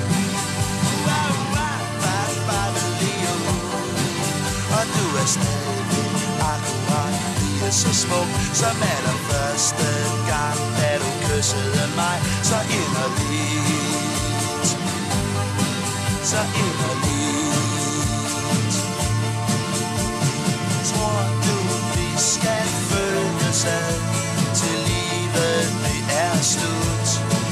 Og du er stadig akkurat så smuk som allerførste gang, da du kyssede mig så inderligt, så inderligt. Tror du, vi skal følges ad, til livet det er slut?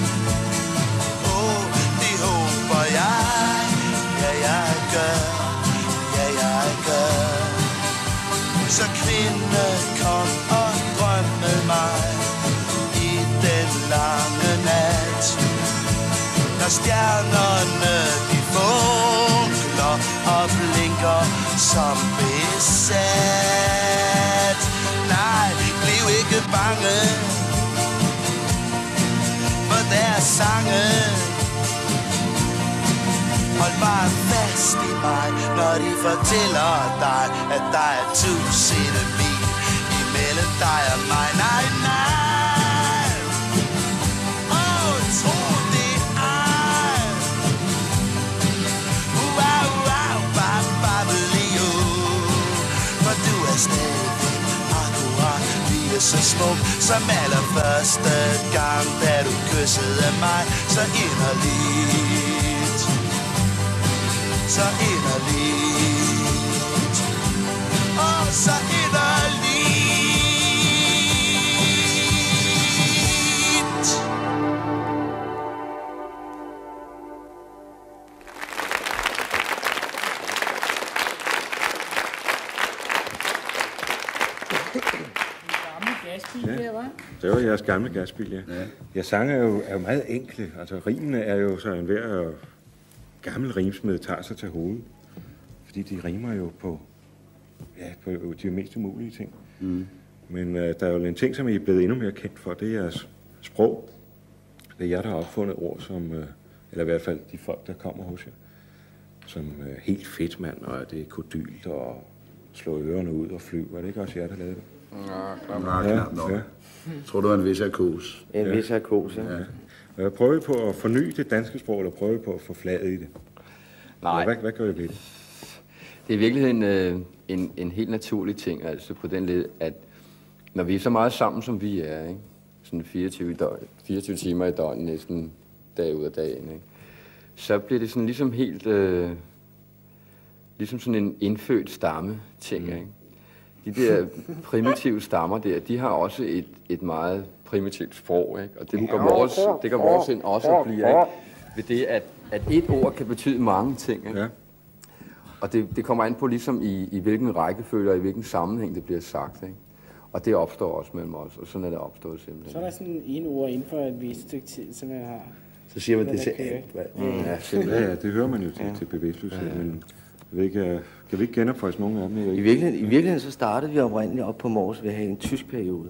Det håber jeg, ja jeg gør, ja jeg gør. Så kvinde, kom og drøm med mig i den lange nat. Når stjernerne de funkler og blinker som besat. Nej, bliv ikke bange for deres sange. Hold bare fast i mig, når de fortæller dig, at der er 1000 mil imellem dig og mig. Nej, nej. Tro det ej. For du er stadig akkurat lige så smuk som allerførste gang, da du kyssede mig så inderligt, så inderligt, så inderligt. Det var jeres gamle gasbil, ja. Jeres sange er jo meget enkle. Altså, rimene er jo så enhver gammel rimsmed tager sig til hovedet. Fordi de rimer jo på de mest umulige ting. Mm. Men der er jo en ting, som I er blevet endnu mere kendt for, det er jeres sprog. Det er jer, der har opfundet ord, som, eller i hvert fald de folk, der kommer hos jer, som helt fedt mand, og det er kodylt og slå ørerne ud og flyve. Er det ikke også jer, der lavede det? Knap nok. Ja. Tror du, er en vis arkos? En vis arkos, ja. Ja. Prøver I på at forny det danske sprog, eller prøver I på at få flaget i det? Nej. Hvad gør I ved det? Det er i virkeligheden en helt naturlig ting, altså på den led, at når vi er så meget sammen, som vi er, ikke? Sådan 24 timer i døgnet, næsten dag ud af dagen, ikke? Så bliver det sådan ligesom helt, ligesom sådan en indfødt stamme-ting, ikke? De der primitive stammer der, de har også et meget primitivt sprog, ikke? Og det gør vores sind også at blive, ikke? Ved det, at et ord kan betyde mange ting, ikke? Ja. Og det kommer an på ligesom i hvilken rækkefølge og i hvilken sammenhæng det bliver sagt, ikke? Og det opstår også mellem os, og sådan er det opstået simpelthen. Så er der sådan en ord inden for et vist stykke tid, som jeg har. Så siger man det til alt. Ja, det hører man jo til bevidstløshed, men kan vi ikke genopfriske nogen af dem? I virkeligheden så startede vi oprindeligt op på Mors ved at have en tysk periode.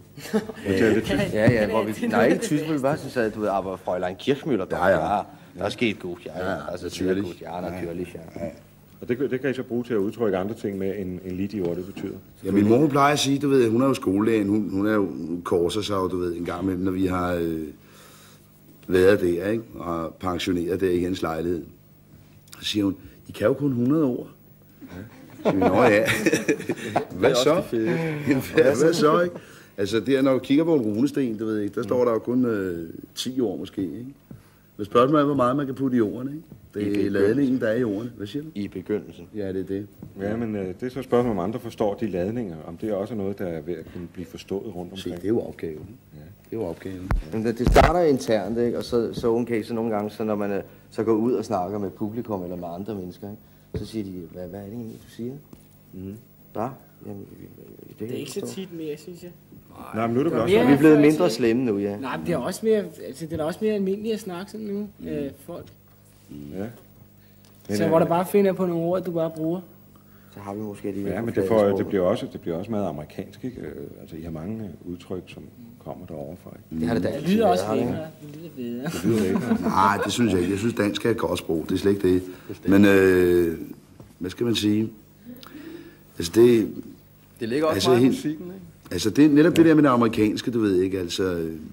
Ja, hvor vi... Nej, ikke tysk, men vi bare så du ved, aber Fräulein Kirchmüller, der sket godt, altså sehr gut, natürlich, Og det kan I så bruge til at udtrykke andre ting med, end lige de ord, det betyder. Ja, min mor plejer at sige, du ved, hun er jo skolelægen, hun er jo korser sig, du ved, en gang imellem, når vi har været der, ikke? Og pensioneret der i hendes lejlighed. Så siger hun, I kan jo kun 100 ord. Så siger vi, nå ja. Hvad så? Hvad så, ikke? Altså, der, når du kigger på en runesten, du ved ikke, der står der jo kun 10 ord måske, ikke? Men spørgsmålet er, hvor meget man kan putte i ordene, ikke? Det er ladningen, der er i ordene. Hvad siger du? I begyndelsen. Ja, det er det. Ja, men det er så spørgsmålet, om andre forstår de ladninger, om det er også noget, der er ved at kunne blive forstået rundt omkring. Se, det er jo opgaven. Ja. Det er jo opgaven. Men det starter internt, ikke? Og så okay, så nogle gange, så når man så går ud og snakker med publikum eller med andre mennesker, ikke? Så siger de, hvad er det egentlig, du siger? Bare? Jamen, det er ikke så tit mere, synes jeg. Nej, men nu er det også. Vi er blevet mindre slemme nu, ja. Nej, men det er også mere, altså, det er også mere almindeligt at snakke sådan nu, folk. Ja. Så hvor der bare finder på nogle ord, du bare bruger. Så har vi måske de... Ja, men det bliver også meget amerikansk, ikke? Altså, I har mange udtryk, som kommer derovre fra, ikke? Det har det da altid. Det lyder også længere. Det lyder længere. Nej, det synes jeg ikke. Jeg synes, dansk er et godt sprog. Det er slet ikke det. Men, hvad skal man sige? Altså, det ligger også meget i musikken, ikke? Altså, det er netop det der med det amerikanske, du ved ikke, altså...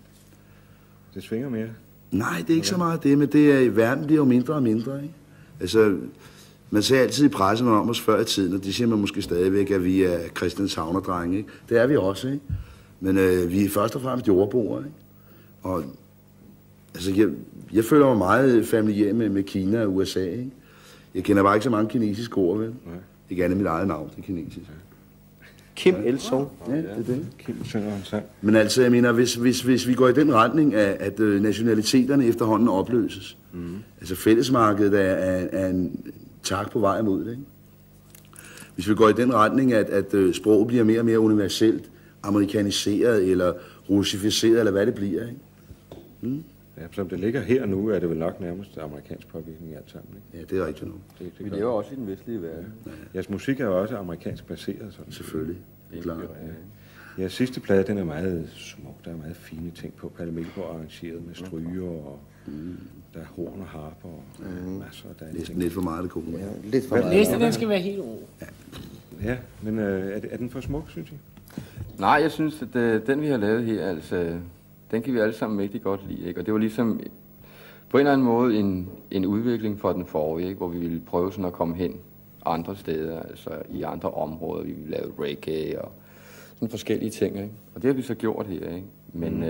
Det svinger mere. Nej, det er ikke så meget det, men det er, verden bliver jo mindre og mindre, ikke? Altså, man ser altid i pressen om os før i tiden, og det siger man måske stadigvæk, at vi er Christianshavnerdrenge, ikke? Det er vi også, ikke? Men vi er først og fremmest jordboere, ikke? Og altså, jeg føler mig meget familiær med Kina og USA, ikke? Jeg kender bare ikke så mange kinesiske ord, vel? Nej. Ikke andet mit eget navn, det er kinesisk. Kim Il-sung. Ja, det er det. Kim synger han sang. Men altså, jeg mener, hvis vi går i den retning af, at nationaliteterne efterhånden opløses, altså fællesmarkedet er en tak på vej mod det, ikke? Hvis vi går i den retning, at sprog bliver mere og mere universelt, amerikaniseret eller russificeret, eller hvad det bliver, ikke? Ja, som det ligger her nu, er det vel nok nærmest amerikansk påvirkning alt sammen, ikke? Ja, det er rigtigt nu. Vi lever også i den vestlige verden. Ja. Jeres musik er jo også amerikansk baseret, sådan. Selvfølgelig. Klart. Ja, sidste plade, den er meget smuk. Der er meget fine ting på. Palle Melgaard arrangeret med stryger, og der er horn og harper, og masser af dejlige ting. Lidt for meget det gode. Ja, lidt for meget. Næste, den skal være helt ro. Ja, men er den for smuk, synes I? Nej, jeg synes, at den vi har lavet her, altså, den kan vi alle sammen mægtig godt lide, ikke? Og det var ligesom på en eller anden måde en udvikling fra den forrige, ikke? Hvor vi ville prøve sådan at komme hen andre steder, altså i andre områder. Vi ville lave reggae og sådan forskellige ting, ikke? Og det har vi så gjort her, ikke? Men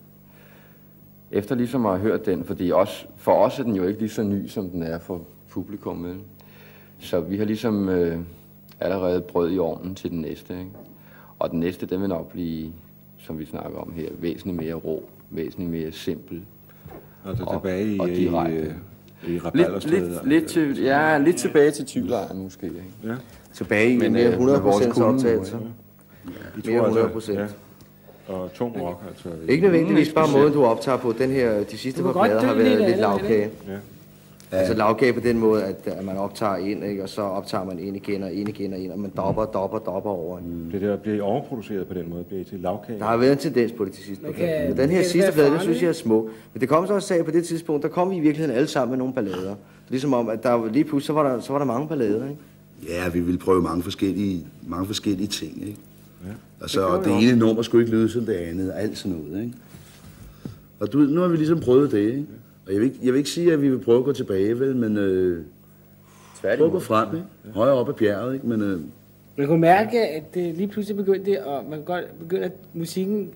efter ligesom at have hørt den, fordi for os er den jo ikke lige så ny, som den er for publikum, ikke? Så vi har ligesom allerede brød i ovnen til den næste, ikke? Og den næste, den vil nok blive, som vi snakker om her, væsentligt mere rå, væsentligt mere simpel. Og så tilbage i Rabalderstrædet. Lidt tilbage til Thylejren måske, ikke? Ja. Tilbage i mere 100% optagelser. Mere 100%. Ja. Og tung rock, altså. Ikke nødvendigvis bare måden, du optager på. Den her, de sidste par plader har været lidt lavkage. Ja. Altså lavkage på den måde, at man optager ind, ikke? Og så optager man ind igen, og man dopper over. Det bliver overproduceret på den måde, bliver til lavkage. Der har været en tendens på det til sidst. Men den her sidste plade, den synes jeg er smuk. Men det kom så også af på det tidspunkt, der kom vi i virkeligheden alle sammen med nogle ballader. Ligesom om, at der lige pludselig, så var der mange ballader, ikke? Ja, vi ville prøve mange forskellige ting, ikke? Ja. Og så det ene nummer skulle ikke lyde som det andet, og alt sådan noget, ikke? Og nu har vi ligesom prøvet det, ikke? Og jeg vil ikke sige, at vi vil prøve at gå tilbage, vel, men prøve at gå frem, ikke? Højere op ad bjerget, ikke? Men man kunne mærke, at det lige pludselig begyndte, og man kan godt begynde, at musikken,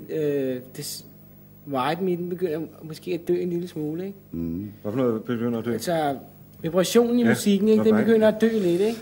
viben i den begynder måske at dø en lille smule, ikke? Hvad for noget begynder at dø? Altså, vibrationen i musikken, ikke? Den begynder at dø lidt, ikke?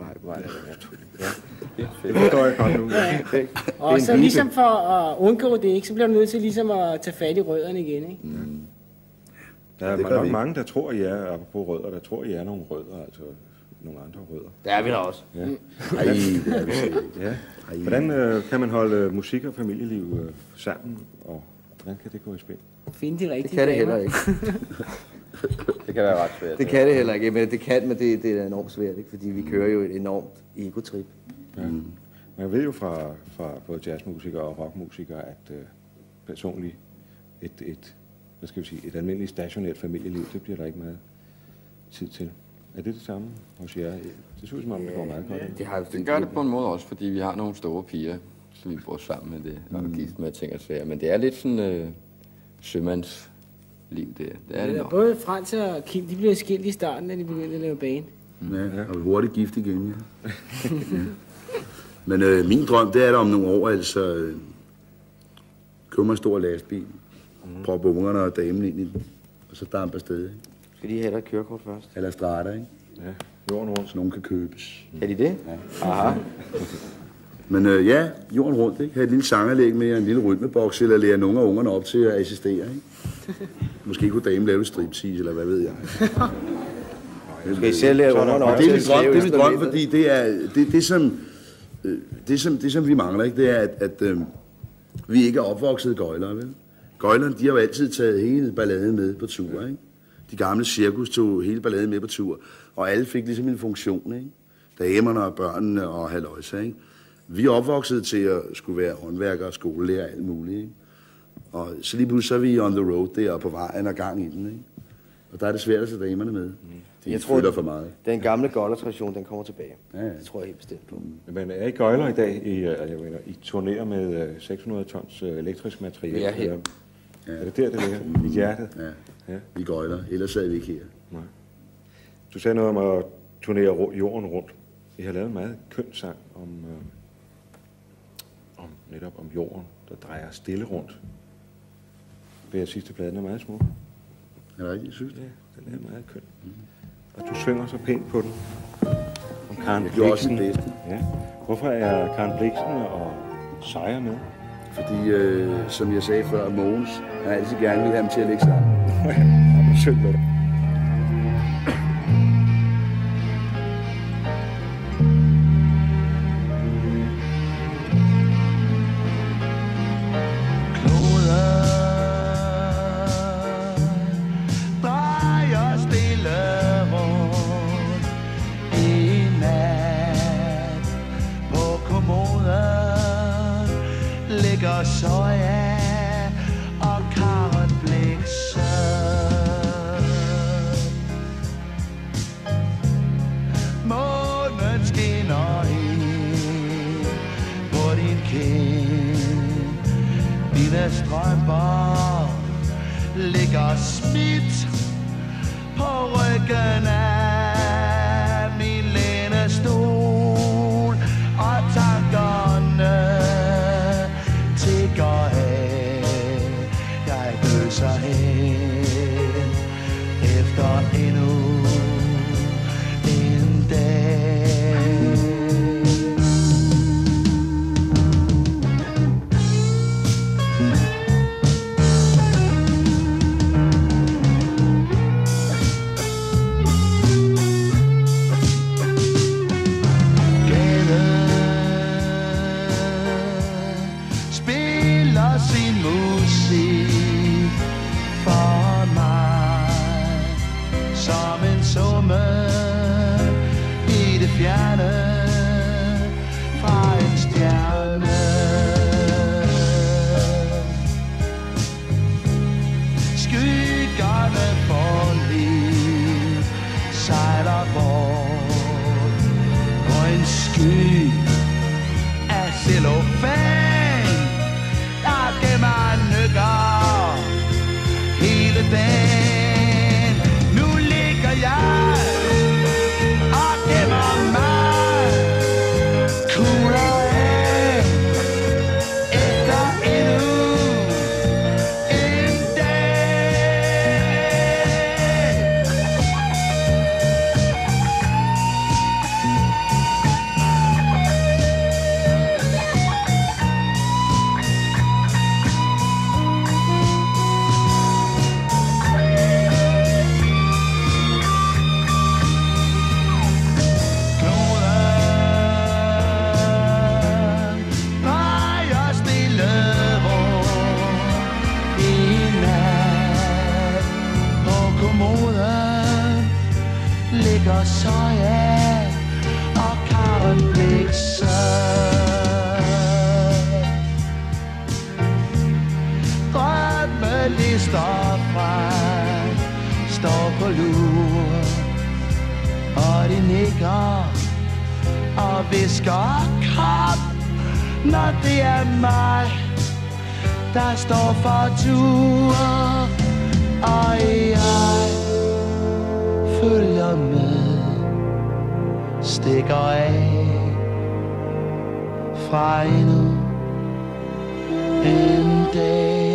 Det forstår jeg godt nu. Ja. Og så ligesom for at undgå det, ikke, så bliver du nødt til ligesom at tage fat i rødderne igen, ikke? Der er nok mange, der tror, I er, apropos rødder, der tror, I er nogle rødder, altså nogle andre rødder. Det er vi da også. Ja. Ja. Hvordan kan man holde musik og familieliv sammen, og hvordan kan det gå i spil? Finde de rigtige Det kan det heller ikke. Det kan være ret svært. Det kan det heller ikke, men det er enormt svært, ikke? Fordi vi kører jo et enormt egotrip. Ja. Man ved jo fra både jazzmusikere og rockmusikere, at personligt et almindeligt stationært familieliv, det bliver der ikke meget tid til. Er det samme hos jer? Det synes som om, det går meget godt. Det gør det på en måde også, fordi vi har nogle store piger, så vi bor sammen med det, og gift med ting og sager. Men det er lidt sådan sømandsliv, det er det nok. Både Frans og Kim, de blev skilt i starten, da de begyndte at lave bane. Ja, og hurtigt gift igen, ja. Men min drøm, det er der om nogle år, altså købe mig en stor lastbil, proppe ungerne og damen ind i den, og så dampe afsted, ikke? Skal de have et kørekort først? Eller strata, ikke? Ja, jorden rundt. Så nogen kan købes. Kan de det? Ja. Aha. Men ja, jorden rundt, ikke? Have et lille sangerlæg med, en lille rytmeboks, eller lære nogle af ungerne op til at assistere, ikke? Måske kunne damen lave et striptease, eller hvad ved jeg. Skal I selv lære ungerne op? Det er min drøm, fordi det som vi mangler, ikke? Det er, at vi ikke er opvoksede gøjlere, vel? Gøjlerne, de har jo altid taget hele balladen med på tur, ikke? De gamle cirkus tog hele balladen med på tur, og alle fik ligesom en funktion, ikke? Damerne og børnene og halløjsa, ikke? Vi er opvokset til at skulle være håndværkere, skolelærer og alt muligt, ikke? Og så lige pludselig så er vi on the road der og på vejen og gang i den, ikke? Og der er det svært at tage damerne med. De føler for meget. Den gamle gøjlertradition, den kommer tilbage. Ja. Det tror jeg helt bestemt på. Men er I gøjler i dag? I turnerer med 600 tons elektrisk materiale? Ja, her. Ja. Er det der, det ligger? I hjertet? Ja, vi gøjler. Ellers er vi ikke her. Nej. Du sagde noget om at turnere jorden rundt. I har lavet en meget køn sang netop om jorden, der drejer stille rundt. Ved at sidste pladen er meget smuk. Er det rigtigt, synes du? Ja, den er meget køn. Og du synger så pænt på den. Om Karen Jeg gjorde også Blixen. det bedste. Ja. Hvorfor er Karen Blixen og Sejer med? Fordi, som jeg sagde før, Mogens har altid gerne vil have dem til at lægge sammen. Ja, syng med det. Soja og Karen Blixen. Månen skinner ind på din kind. Dine strømper ligger smidt på ryggen af min lænestol, og tankerne tigger af. Jeg bøser hen efter endnu en dag. Nu ligger jeg og gemmer mig kommoden ligger soja og karrenblikse. Grønne lister fra står på lur, og de nikker og visker kom, når det er mig, der står for tur, og jeg følger med, stikker af fra endnu en dag.